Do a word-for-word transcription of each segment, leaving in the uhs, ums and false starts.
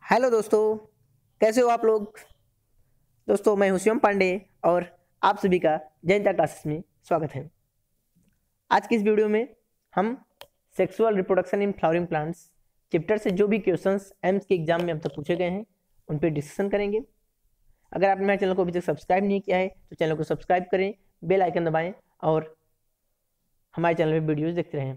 Hello दोस्तों, कैसे हो आप लोग। दोस्तों मैं हूं शिवम पांडे और आप सभी का जयंता क्लासेस में स्वागत है। आज की इस वीडियो में हम sexual reproduction in flowering plants chapter से जो भी क्वेश्चंस एम्स के एग्जाम में अब तक पूछे गए हैं उन पर डिस्कशन करेंगे। अगर आपने मेरे चैनल को अभी तक सब्सक्राइब नहीं किया है तो चैनल को सब्सक्राइब करें, बेल आइकन दबाएं और हमारे चैनल पर वीडियोज देखते रहें।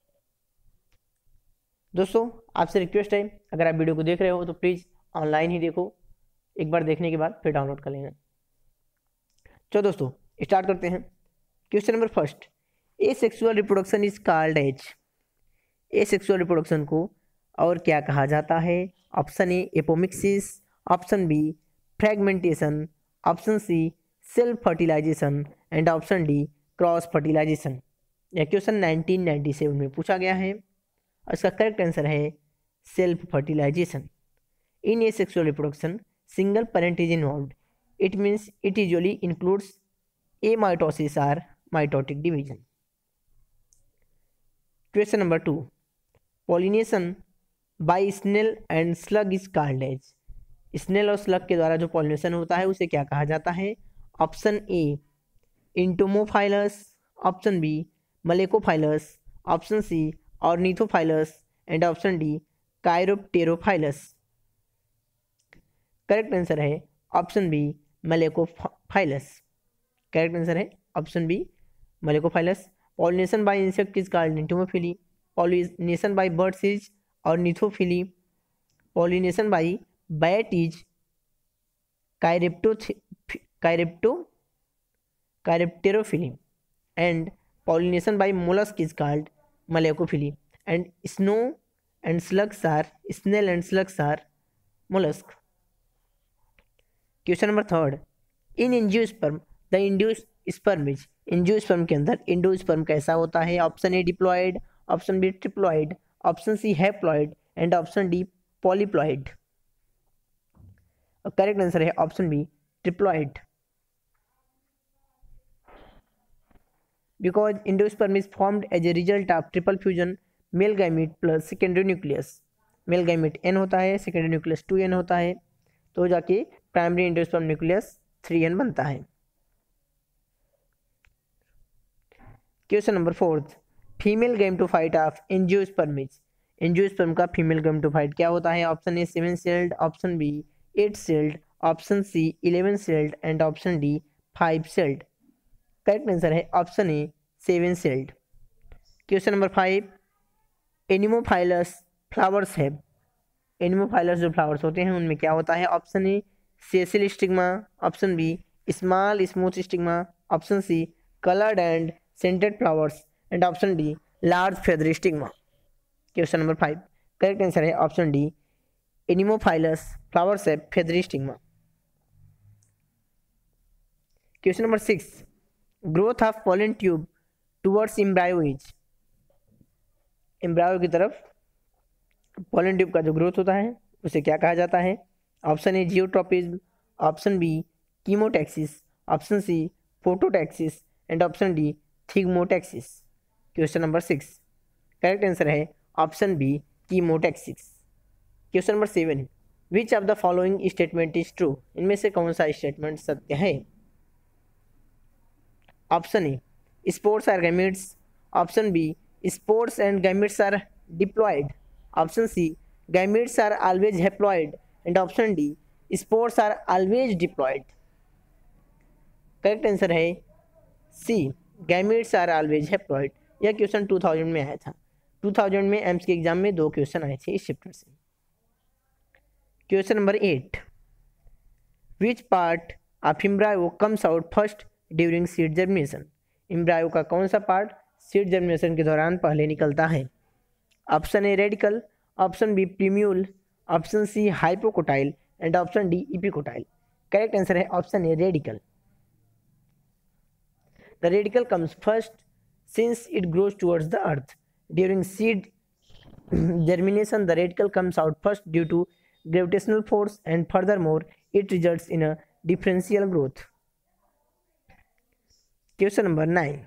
दोस्तों आपसे रिक्वेस्ट है, अगर आप वीडियो को देख रहे हो तो प्लीज़ ऑनलाइन ही देखो, एक बार देखने के बाद फिर डाउनलोड कर लेना। चलो दोस्तों स्टार्ट करते हैं। Question number first, asexual reproduction is called as. Asexual reproduction को और क्या कहा जाता है? Option A apomixis, option B fragmentation, option C self fertilization and option D cross fertilization. यह क्वेश्चन नाइनटीन नाइंटी सेवन में पूछा गया है और इसका करेक्ट आंसर है self fertilization. In asexual reproduction single parent is involved. It means it usually includes amitosis or mitotic division. Question number two. Pollination by snail and slug is called as. Snail और slug के द्वारा जो pollination होता है उसे क्या कहा जाता है? Option A entomophilous, option B malacophilous, option C ornithophilous and option D chiropterophilous. Correct answer है option B malacophilous. Correct answer है option B malacophilous. Pollination by insect is called entomophily, pollination by birds is ornithophily, pollination by bat is chiroptero chiroptero chiropterophily and pollination by mollusc is called malacophily and snow and slugs are snail and slugs are mollusc. Question number third, in angiosperm the induce sperm is. Angiosperm के अंदर endosperm कैसा होता है? Option A diploid, option B triploid, option C haploid and option D polyploid. और correct answer है option B triploid, because endosperm is formed as a result of triple fusion male gamete plus secondary nucleus. Male gamete N होता है, secondary nucleus to N होता है, तो जाके primary endosperm nucleus three N बनता है। Question number fourth, female gametophyte of angiosperm is. Angiosperm का female gametophyte क्या होता है? Option A seven celled, option B eight celled, option C eleven celled and option D five celled. Correct answer है option A seven celled. Question number five, anemophilous flowers have. Anemophilous जो flowers होते हैं उनमें क्या होता है? Option A sessile stigma, option B small smooth stigma, option C coloured and scented flowers and option D large feather stigma. Question number five correct answer है option D anemophilous flowers have feather stigma. Question number six, growth of pollen tube towards embryo is. Embryo की तरफ pollen tube का जो growth होता है उसे क्या कहा जाता है? Option A geotropism, option B chemotaxis, option C phototaxis and option D thigmotaxis. Question number six correct answer है option B chemotaxis. Question number seven, which of the following statement is true. इनमें से कौन सा statement सत्य है? Option A spores are gametes, option B spores and gametes are diploid, option C gametes are always haploid and option D spores are always diploid। Correct answer है C gametes are always haploid। यह question two thousand में आया था। Two thousand में एम्स के exam में दो question आए थे इस चैप्टर से। Question number eight, which part of embryo comes out first during seed germination. Embryo का कौन सा पार्ट सीड जर्मिनेशन के दौरान पहले निकलता है? Option A radicle, option B plumule, option C hypocotyl and option D epicotyl. Correct answer है option A radicle. The radicle comes first since it grows towards the earth during seed germination. The radicle comes out first due to gravitational force and furthermore it results in a differential growth. Question number nine,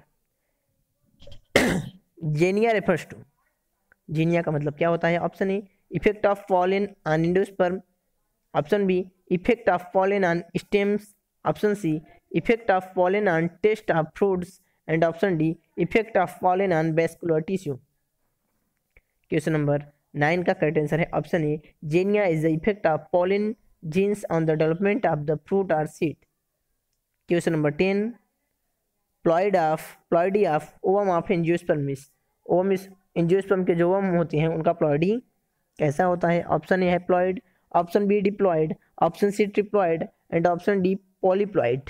xenia refers to. Xenia का मतलब क्या होता है? Option A effect of pollen on endosperm, option B effect of pollen on stems, option C effect of pollen on taste of fruits, and option D effect of pollen on vascular tissue। Question number nine का correct answer है option A xenia is the effect of pollen genes on the development of the fruit or seed। Question number ten ploid of ploidy of ovum of angiosperms, ovum इस angiosperm के जो ovum होते हैं उनका ploidy कैसा होता है? Option A haploid, option B diploid, option C triploid, and option D polyploid.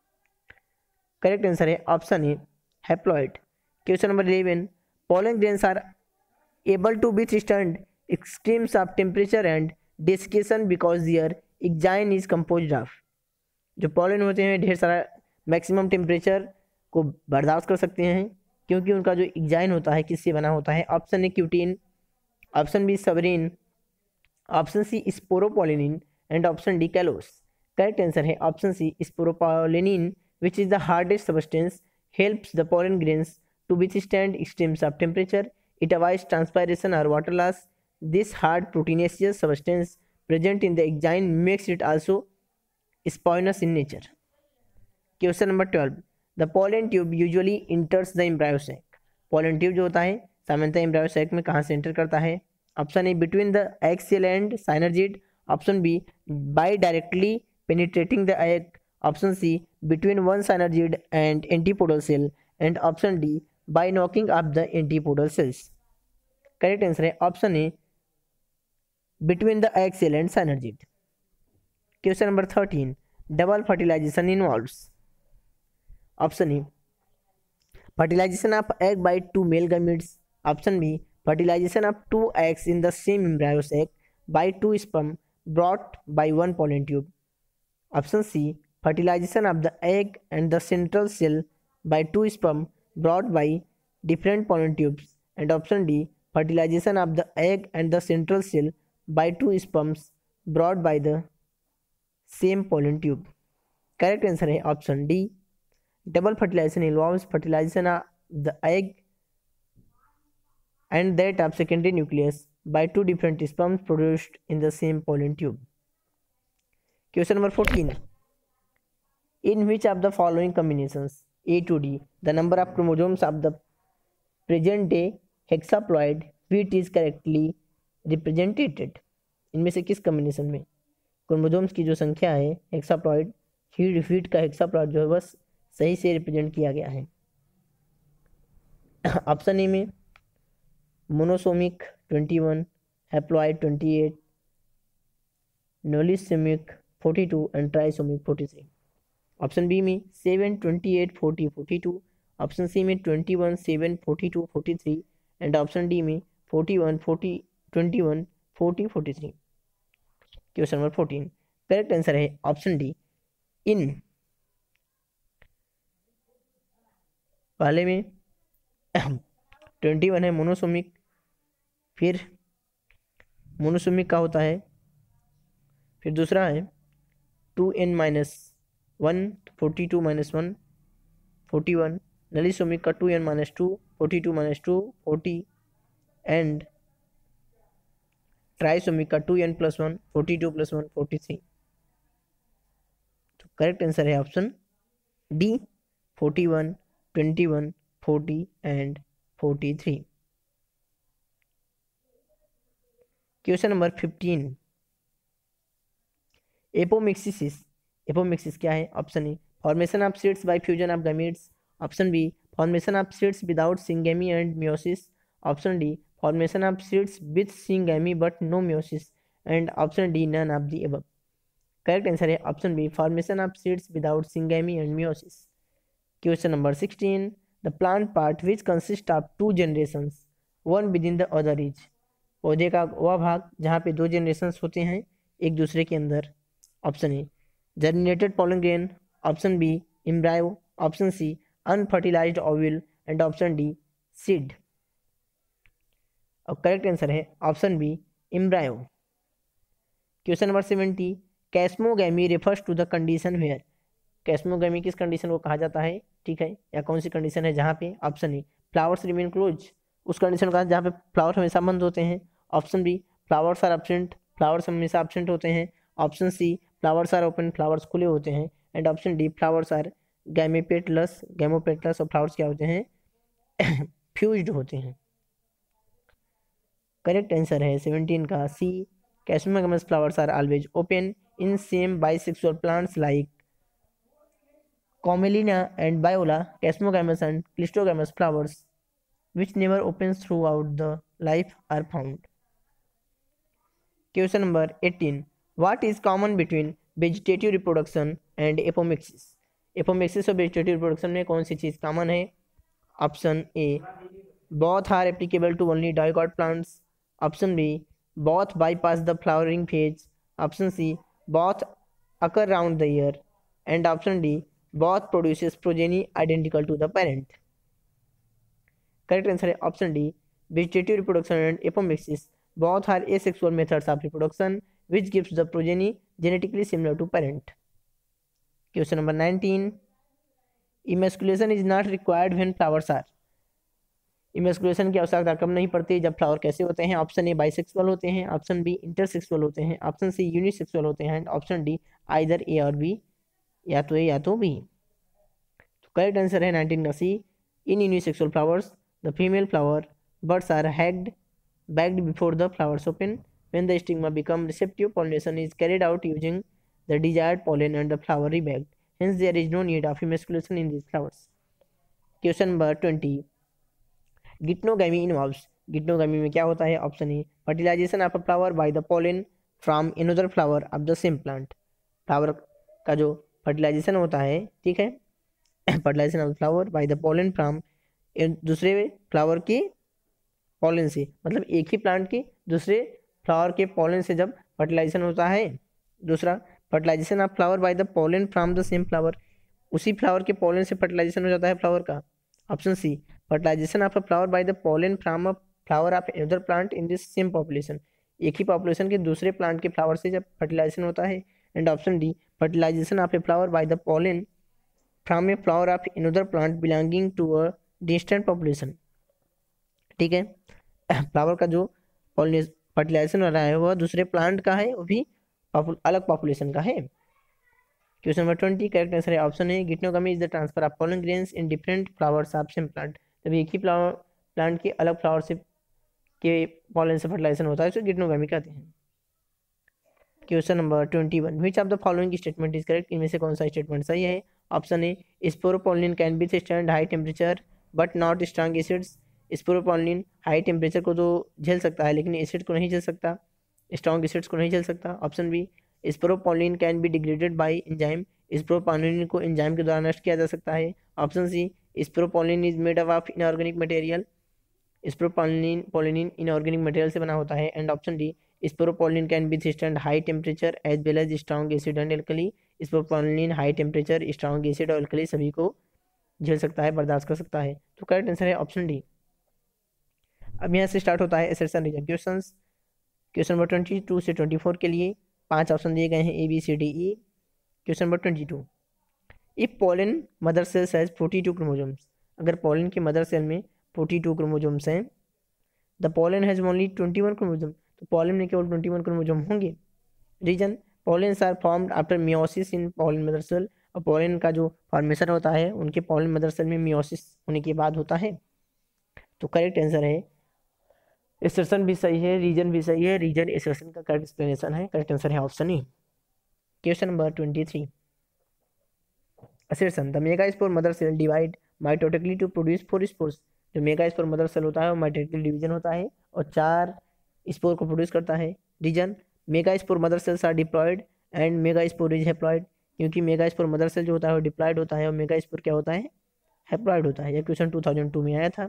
Correct answer है option A haploid. Question number eleven pollen grains are able to withstand extremes of temperature and desiccation because their exine is composed of, जो pollen होते हैं ढेर सारा maximum temperature को बर्दाश्त कर सकते हैं क्योंकि उनका जो एक्जाइन होता है किससे बना होता है? Option A cutin, option B suberin, option C sporopollenin, and option D callose. Correct answer है option C sporopollenin, which is the hardest substance, helps the pollen grains to withstand extremes of temperature. It avoids transpiration or water loss. This hard proteinaceous substance present in the exine makes it also spinous in nature. Question number twelve. The pollen tube usually enters the embryo sac. Pollen tube जो होता है सामान्यतः embryo sac में कहाँ से enter करता है? Option A between the egg cell and synergid, option B by directly penetrating the egg, option C between one synergid and antipodal cell, and option D by knocking up the antipodal cells। Correct answer है option A between the egg cell and synergid। Question number thirteen double fertilisation involves, option A fertilization of egg by two male gametes, option B fertilization of two eggs in the same embryo sac by two sperm brought by one pollen tube, option C fertilization of the egg and the central cell by two sperm brought by different pollen tubes, and option D fertilization of the egg and the central cell by two sperms brought by the same pollen tube। Correct answer है option D double fertilisation involves fertilization of the egg and that of secondary nucleus by two different sperms produced in the same pollen tube। Question number fourteen. In which of the following combinations A to D the number of chromosomes of the present day hexaploid wheat is correctly represented? इनमें से किस combination में chromosomes की जो संख्या है hexaploid wheat का hexaploid जो है बस सही से रिप्रेजेंट किया गया है? ऑप्शन ए में monosomic twenty one, haploid twenty eight, nullisomic forty two and trisomic forty three. Option B में seven, twenty eight, forty, forty two, option C में twenty one, seven, forty two, forty three, and option D में forty one, forty, twenty one, forty, forty three. Question number fourteen correct answer है option D इन। पहले में twenty one है monosomic, फिर monosomic का होता है, फिर दूसरा है two N minus one, forty two minus one, forty one, nullisomic का two N minus two, forty two minus two, forty, and trisomic का two N plus one, forty two plus one, forty three. तो correct answer है option D forty one, twenty one, forty and forty three. Question number fifteen apomixis. Apomixis क्या है? Option A formation of seeds by fusion of gametes, option B formation of seeds without syngamy and meiosis, option D formation of seeds with syngamy but no meiosis, and option D none of the above. Correct answer है option B formation of seeds without syngamy and meiosis. Question number sixteen the plant part which consist of two generations one within the other is, पौधे का वह भाग जहाँ पे दो generations होते हैं एक दूसरे के अंदर। Option A germinated pollen grain, option B embryo, option C unfertilized ovule, and option D seed. और करेक्ट आंसर है option B embryo. Question number seventy chasmogamy refers to the condition where, chasmogamy किस condition को कहा जाता है? ठीक है, या कौन सी कंडीशन है जहाँ पे? Option A flowers remain close, उस कंडीशन का जहाँ पे फ्लावर हमेशा बंद होते हैं। Option B flowers are absent, flowers हमेशा एब्सेंट होते हैं। Option C flowers are open, flowers खुले होते हैं, and option D flowers are gamipetalous, gamopetalous और फ्लावर्स क्या होते हैं फ्यूज्ड होते हैं। करेक्ट आंसर है सेवनटीन का C, chasmogamous flowers are always open in same bisexual plants like commelina and viola, chasmogamous and cleistogamous flowers which never opens throughout the life are found. Question number eighteen. What is common between vegetative reproduction and apomixis? Apomixis और vegetative reproduction में कौन सी चीज़ common है? Option A. Both are applicable to only dicot plants. Option B. Both bypass the flowering phase. Option C. Both occur round the year. And option D. Both produces progeny identical to the parent. Correct answer है option D, vegetative reproduction and apomixis both are asexual methods of reproduction which gives the progeny genetically similar to parent. Question number nineteen. Emasculation is not required when flowers are. Emasculation की आवश्यकता कब नहीं पड़ती, जब flower कैसे होते हैं? Option A bisexual होते हैं, ऑप्शन बी इंटरसेक्सुअल होते हैं, ऑप्शन सी यूनिसेक्सुअल होते हैं, ऑप्शन डी आइदर ए और बी, या तो ए या तो बी। तो करेक्ट आंसर है नाइनटीन का C, in unisexual flowers the female flower buds are hacked bagged before the flowers open. When the stigma become receptive, pollination is carried out using the desired pollen and the flower rebagged. Hence, there is no need of emasculation in these flowers. Question number twenty. Geitonogamy involves. Geitonogamy में क्या होता है? Option A fertilization of a flower by the pollen from another flower of the same plant. Flower का जो fertilisation होता है, ठीक है, fertilisation of flower by the pollen from दूसरे फ्लावर के पॉलन से, मतलब एक ही प्लांट के दूसरे फ्लावर के पॉलन से जब फर्टिलाइजेशन होता है। दूसरा fertilisation of flower by the pollen from the same flower, उसी फ्लावर के पॉलन से फर्टिलाइजेशन हो जाता है फ्लावर का। Option C fertilisation of a flower by the pollen from a flower of another plant in this same population, एक ही population के दूसरे प्लांट के फ्लावर से जब फर्टिलाइजेशन होता है। And option D fertilisation of a flower by the pollen from a flower of another plant belonging to a distant population, ठीक है, फ्लावर का जो फर्टिलाइजेशन हो रहा है वह दूसरे प्लांट का है, वो भी अलग पॉपुलेशन का है। Question number twenty, correct answer है ऑप्शन है geitonogamy is the transfer of pollen grains in different flowers of same plant, जब एक ही फ्लावर प्लांट के अलग फ्लावर से के पोलन से फर्टिलाइजेशन होता है तो गिटोनोगमी कहते हैं। Question number twenty one, which of the following statement is correct? इनमें से कौन सा स्टेटमेंट सही है? Option A sporopollenin can be stand high temperature but not strong acids, sporopollenin high temperature को तो झेल सकता है लेकिन एसिड को नहीं झेल सकता, स्ट्रॉन्ग एसिड्स को नहीं झेल सकता। Option B sporopollenin can be degraded by enzyme, sporopollenin को एंजाइम के द्वारा नष्ट किया जा सकता है। Option C sporopollenin is made up of inorganic material, sporopollenin pollen inorganic material से बना होता है। And option D sporopollenin can be stand high temperature as well as strong acid and alkali, sporopollenin high temperature strong acid और alkali सभी को झेल सकता है, बर्दाश्त कर सकता है। तो करेक्ट आंसर है ऑप्शन डी। अब यहाँ से स्टार्ट होता है assertion reason questions. Question number twenty two से ट्वेंटी फोर के लिए पांच ऑप्शन दिए गए हैं, A B C D E. Question number twenty two, if pollen mother cells has forty two chromosomes, अगर पोलन के मदर सेल में फोर्टी टू क्रोमोजोम्स हैं, the pollen has only twenty one chromosome, तो pollen में केवल twenty one chromosome होंगे। Reason pollens are formed after meiosis in pollen mother cell, और pollen का जो फॉर्मेशन होता है उनके पोलन मदर सेल में मियोसिस होने के बाद होता है। तो करेक्ट आंसर है असर्शन भी सही है, रीजन भी सही है, रीजन असर्शन का करेक्ट एक्सप्लेनेशन है। करेक्ट आंसर है option A. Question number twenty three, assertion the megaspore mother cell divide mitotically to produce four spores, जो मेगास्पोर मदर सेल होता है वो माइटोटिकल डिवीजन होता है और चार स्पोर को प्रोड्यूस करता है। Reason megaspore mother cells are diploid and megaspore is haploid, क्योंकि मेगास्पोर मदर सेल जो होता है वो डिप्लॉयड होता है और मेगास्पोर क्या होता है, हैप्लॉयड होता है। यह क्वेश्चन टू थाउजेंड टू में आया था,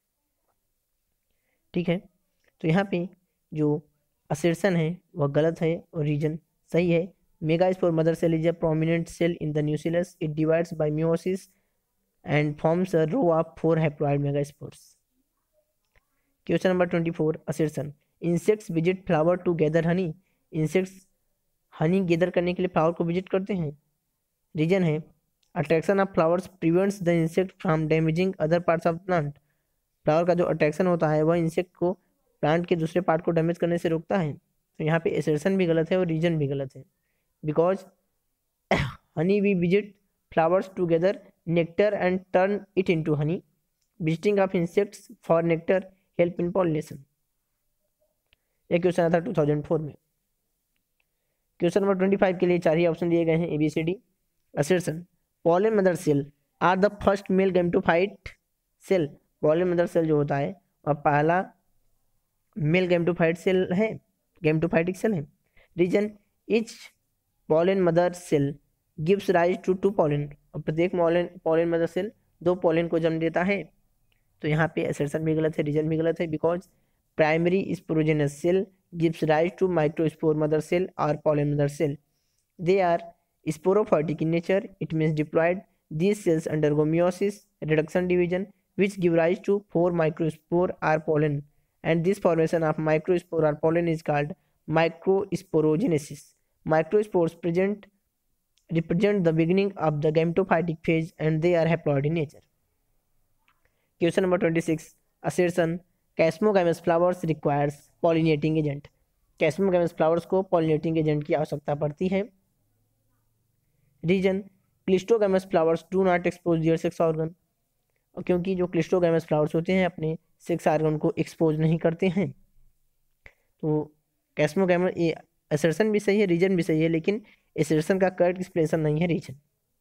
ठीक है। तो यहाँ पे जो असर्शन है वह गलत है और रीजन सही है। Megaspore mother cell is a prominent cell in the nucleus, it divides by meiosis and forms a row of four haploid megaspores. Question number twenty four, assertion insects visit flower to gather honey, insects honey गैदर करने के लिए flower को visit करते हैं। Reason है attraction of flowers prevents the insect from damaging other parts of plant, flower का जो अट्रैक्शन होता है वह इंसेक्ट को प्लांट के दूसरे पार्ट को डैमेज करने से रोकता है। तो यहाँ पे assertion भी गलत है और रीजन भी गलत है। Because honey bee visit flowers to gather nectar and turn it into honey, visiting of insects for nectar help in pollination. यह क्वेश्चन आया था टू थाउजेंड फोर में। क्वेश्चन नंबर ट्वेंटी फाइव के लिए चार ही ऑप्शन दिए गए हैं, A B C D. Assertion, pollen mother cell are the first male gametophyte cell. Pollen mother cell जो होता है वह पहला मेल गैमेटोफाइट सेल है, गैमेटोफाइटिक सेल है। Reason, each pollen mother cell gives rise to two pollen, और प्रत्येक pollen pollen mother cell दो पॉलन को जन्म देता है। तो यहाँ पे असर्शन भी गलत है, रीजन भी गलत है। Because primary sporogenous cell gives rise to microspore mother cell or pollen mother cell. They are sporophytic in nature. It means diploid. These cells undergo meiosis, reduction division, which give rise to four microspore or pollen. And this formation of microspore or pollen is called microsporogenesis. Microspores present represent the beginning of the gametophytic phase, and they are haploid in nature. Question number twenty-six. Assertion, chasmogamous flowers requires pollinating agent. Chasmogamous flowers को pollinating agent की आवश्यकता पड़ती है। Reason, cleistogamous flowers do not expose their sex organ, क्योंकि जो cleistogamous flowers होते हैं अपने सेक्स ऑर्गन को एक्सपोज नहीं करते हैं। तो कैस्मोगैमस, ये असर्शन भी सही है, रीजन भी सही है, लेकिन असर्शन का करेक्ट एक्सप्लेनेशन नहीं है रीजन।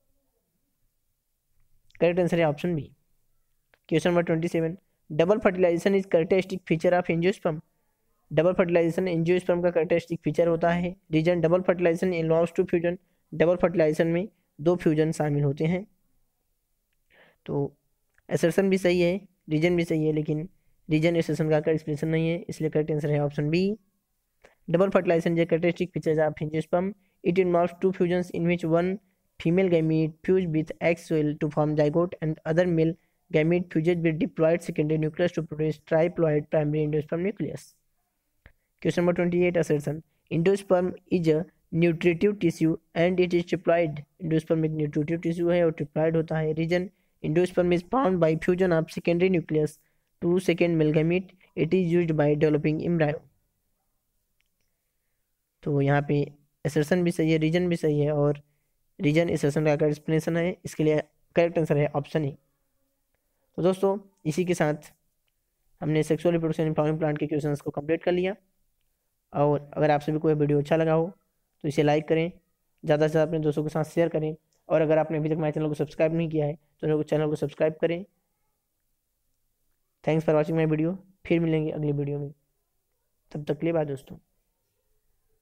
करेक्ट आंसर है option B. Question number twenty seven. Double fertilisation is characteristic feature of angiosperm. Double fertilisation angiosperm का कैरेक्टरिस्टिक फीचर होता है। Reason, double fertilisation involves two fusion. Double fertilisation में दो fusion शामिल होते हैं। तो असर्शन भी सही है, रीजन भी सही है, लेकिन रीजन असर्शन का एक्सप्लेनेशन नहीं है, इसलिए करेक्ट आंसर है option B. Double fertilisation is characteristic feature of angiosperm. It involves two fusions in which one female gamete fuse with egg cell to form zygote and other male gamete fuses with diploid secondary nucleus to produce triploid primary endosperm nucleus. Question number twenty-eight. Assertion, endosperm is a nutritive tissue and it is triploid. endosperm एक nutritive tissue है और triploid होता है। Reason, endosperm is formed by fusion of secondary nucleus to second male gamete. It is used by developing embryo. तो यहाँ पे assertion भी सही है, रीजन भी सही है, और रीजन assertion का एक्सप्लेनेशन है, इसके लिए करेक्ट आंसर है ऑप्शन ई। तो दोस्तों, इसी के साथ हमने सेक्सुअल रिप्रोडक्शन एम्पावरमेंट प्लांट के क्वेश्चंस को कंप्लीट कर लिया। और अगर आप सभी को यह वीडियो अच्छा लगा हो तो इसे लाइक करें, ज़्यादा से ज़्यादा अपने दोस्तों के साथ शेयर करें, और अगर आपने अभी तक हमारे चैनल को सब्सक्राइब नहीं किया है तो चैनल को सब्सक्राइब करें। Thanks for watching my video. फिर मिलेंगे अगली वीडियो में, तब तक के लिए बाय दोस्तों।